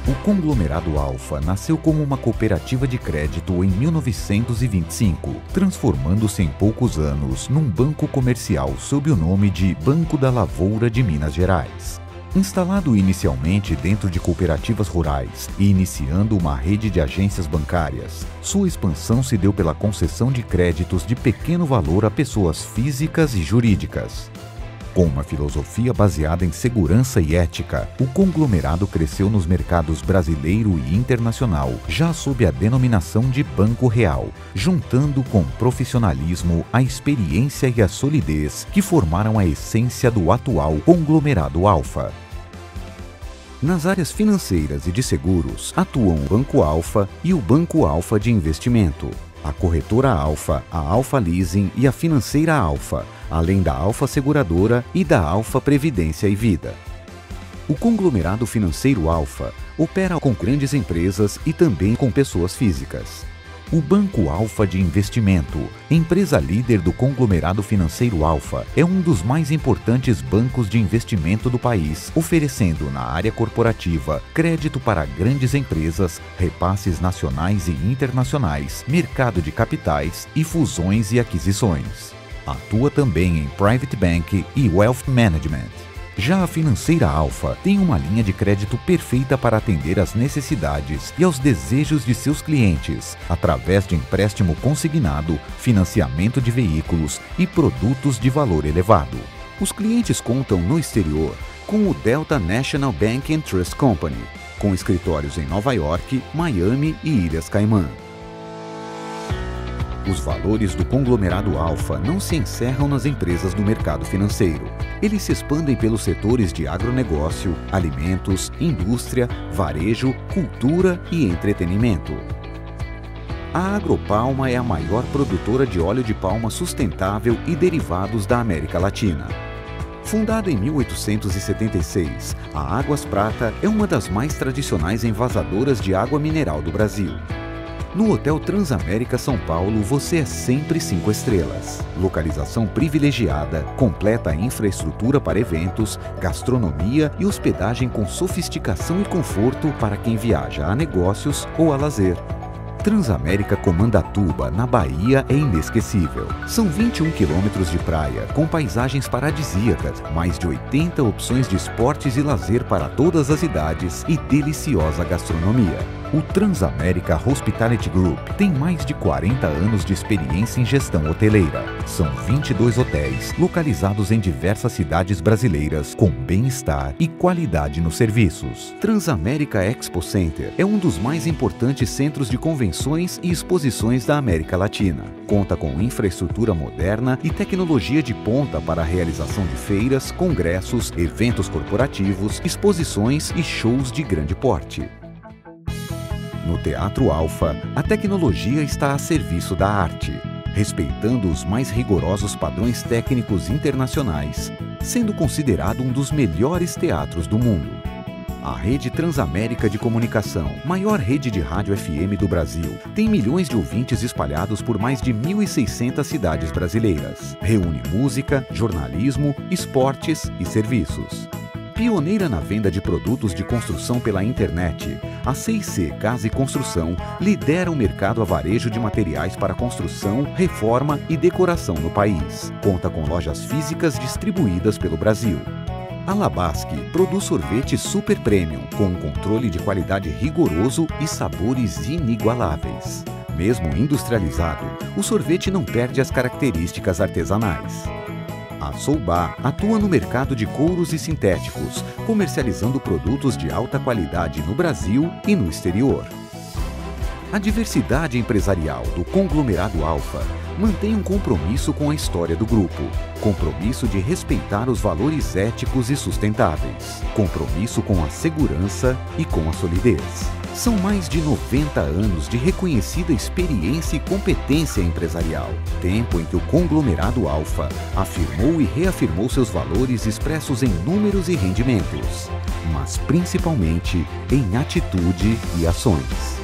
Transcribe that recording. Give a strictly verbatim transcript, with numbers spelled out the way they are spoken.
O conglomerado Alfa nasceu como uma cooperativa de crédito em mil novecentos e vinte e cinco, transformando-se em poucos anos num banco comercial sob o nome de Banco da Lavoura de Minas Gerais. Instalado inicialmente dentro de cooperativas rurais e iniciando uma rede de agências bancárias, sua expansão se deu pela concessão de créditos de pequeno valor a pessoas físicas e jurídicas. Com uma filosofia baseada em segurança e ética, o conglomerado cresceu nos mercados brasileiro e internacional, já sob a denominação de Banco Real, juntando com profissionalismo a experiência e a solidez que formaram a essência do atual conglomerado Alfa. Nas áreas financeiras e de seguros, atuam o Banco Alfa e o Banco Alfa de Investimento, a corretora Alfa, a Alfa Leasing e a financeira Alfa, além da Alfa Seguradora e da Alfa Previdência e Vida. O conglomerado financeiro Alfa opera com grandes empresas e também com pessoas físicas. O Banco Alfa de Investimento, empresa líder do conglomerado financeiro Alfa, é um dos mais importantes bancos de investimento do país, oferecendo na área corporativa crédito para grandes empresas, repasses nacionais e internacionais, mercado de capitais e fusões e aquisições. Atua também em Private Bank e Wealth Management. Já a financeira Alfa tem uma linha de crédito perfeita para atender às necessidades e aos desejos de seus clientes, através de empréstimo consignado, financiamento de veículos e produtos de valor elevado. Os clientes contam no exterior com o Delta National Bank and Trust Company, com escritórios em Nova York, Miami e Ilhas Caimã. Os valores do conglomerado Alfa não se encerram nas empresas do mercado financeiro. Eles se expandem pelos setores de agronegócio, alimentos, indústria, varejo, cultura e entretenimento. A Agropalma é a maior produtora de óleo de palma sustentável e derivados da América Latina. Fundada em mil oitocentos e setenta e seis, a Águas Prata é uma das mais tradicionais envasadoras de água mineral do Brasil. No Hotel Transamérica São Paulo, você é sempre cinco estrelas. Localização privilegiada, completa infraestrutura para eventos, gastronomia e hospedagem com sofisticação e conforto para quem viaja a negócios ou a lazer. Transamérica Comandatuba, na Bahia, é inesquecível. São vinte e um quilômetros de praia, com paisagens paradisíacas, mais de oitenta opções de esportes e lazer para todas as idades e deliciosa gastronomia. O Transamérica Hospitality Group tem mais de quarenta anos de experiência em gestão hoteleira. São vinte e dois hotéis localizados em diversas cidades brasileiras com bem-estar e qualidade nos serviços. Transamérica Expo Center é um dos mais importantes centros de convenções e exposições da América Latina. Conta com infraestrutura moderna e tecnologia de ponta para a realização de feiras, congressos, eventos corporativos, exposições e shows de grande porte. No Teatro Alfa, a tecnologia está a serviço da arte, respeitando os mais rigorosos padrões técnicos internacionais, sendo considerado um dos melhores teatros do mundo. A Rede Transamérica de Comunicação, maior rede de rádio F M do Brasil, tem milhões de ouvintes espalhados por mais de mil e seiscentas cidades brasileiras. Reúne música, jornalismo, esportes e serviços. Pioneira na venda de produtos de construção pela internet, a C e C Casa e Construção lidera o mercado a varejo de materiais para construção, reforma e decoração no país. Conta com lojas físicas distribuídas pelo Brasil. A Labasque produz sorvete super premium, com um controle de qualidade rigoroso e sabores inigualáveis. Mesmo industrializado, o sorvete não perde as características artesanais. A Soubá atua no mercado de couros e sintéticos, comercializando produtos de alta qualidade no Brasil e no exterior. A diversidade empresarial do conglomerado Alfa mantém um compromisso com a história do grupo, compromisso de respeitar os valores éticos e sustentáveis, compromisso com a segurança e com a solidez. São mais de noventa anos de reconhecida experiência e competência empresarial, tempo em que o conglomerado Alfa afirmou e reafirmou seus valores expressos em números e rendimentos, mas principalmente em atitude e ações.